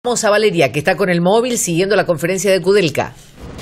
Vamos a Valeria, que está con el móvil siguiendo la conferencia de Kudelka.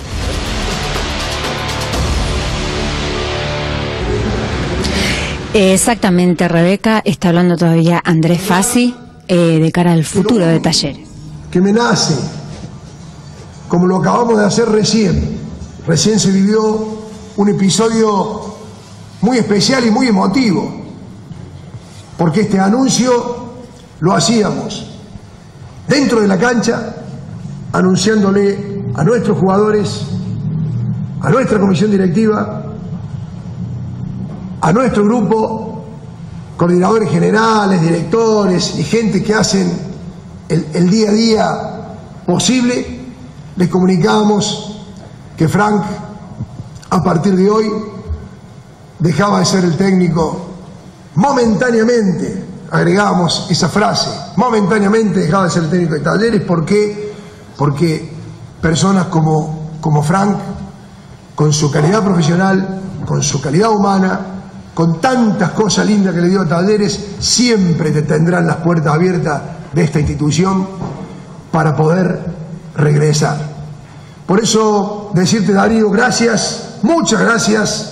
Exactamente, Rebeca, está hablando todavía Andrés Fassi de cara al futuro de Talleres. Que me nace, como lo acabamos de hacer recién se vivió un episodio muy especial y muy emotivo, porque este anuncio lo hacíamos dentro de la cancha, anunciándole a nuestros jugadores, a nuestra comisión directiva, a nuestro grupo, coordinadores generales, directores y gente que hacen el día a día posible, les comunicábamos que Frank, a partir de hoy, dejaba de ser el técnico momentáneamente. Agregamos esa frase, momentáneamente dejaba de ser el técnico de Talleres. ¿Por qué? Porque personas como Frank, con su calidad profesional, con su calidad humana, con tantas cosas lindas que le dio a Talleres, siempre te tendrán las puertas abiertas de esta institución para poder regresar. Por eso decirte, Darío, gracias, muchas gracias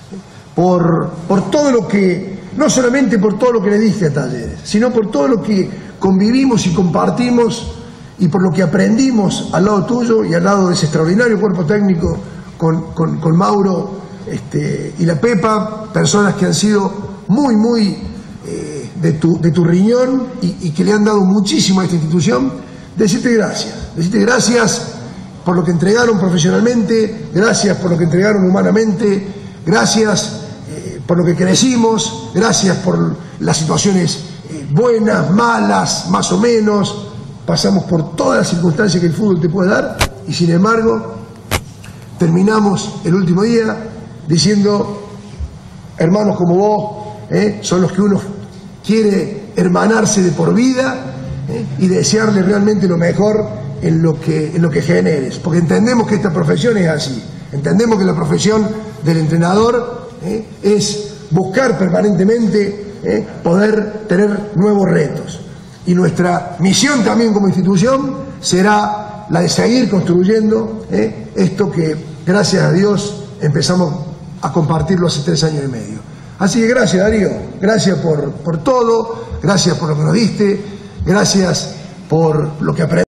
por todo lo que, no solamente por todo lo que le diste a Talleres, sino por todo lo que convivimos y compartimos y por lo que aprendimos al lado tuyo y al lado de ese extraordinario cuerpo técnico con Mauro y la Pepa, personas que han sido muy de tu riñón y que le han dado muchísimo a esta institución. Decirte gracias por lo que entregaron profesionalmente, gracias por lo que entregaron humanamente, gracias por lo que crecimos, gracias por las situaciones buenas, malas, más o menos. Pasamos por todas las circunstancias que el fútbol te puede dar y sin embargo terminamos el último día diciendo, hermanos como vos, son los que uno quiere hermanarse de por vida y desearle realmente lo mejor en lo que generes, porque entendemos que esta profesión es así, entendemos que la profesión del entrenador es buscar permanentemente poder tener nuevos retos, y nuestra misión también como institución será la de seguir construyendo esto que gracias a Dios empezamos a compartirlo hace 3 años y medio. Así que gracias, Darío, gracias por todo, gracias por lo que nos diste, gracias por lo que aprendimos.